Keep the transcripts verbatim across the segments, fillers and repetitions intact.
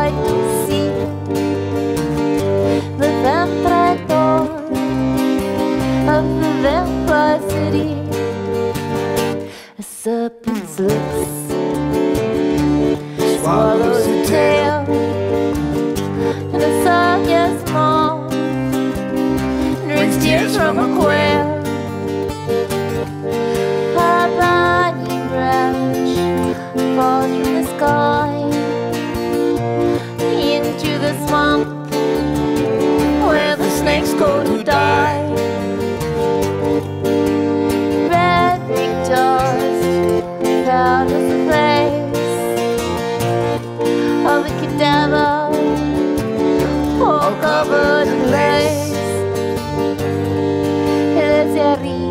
like to see the vampire door of the vampire city. A serpent's lips swallows a tail, and a song is small drinks tears from a quail. A bunny branch falls from the sky into the swamp where the snakes go to die. Red brick doors found as a place of the cadaver, all covered in lace. Les Aries.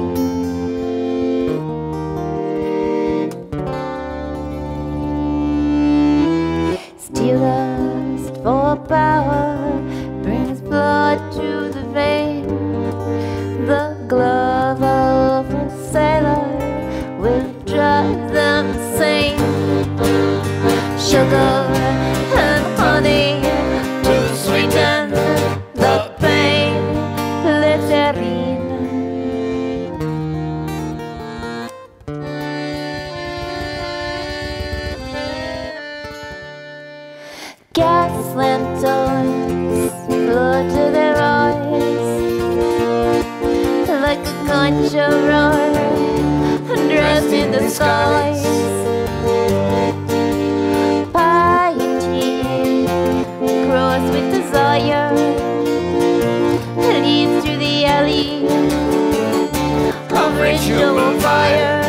Steal lust for power brings blood to the vein. The glove of a sailor will drive them insane. Sugar and honey to sweeten the pain. Les Aries. Gas lanterns flood to their eyes like a conch of roar dressed in the skies. Piety crossed with desire leads to the alley of ritual fire.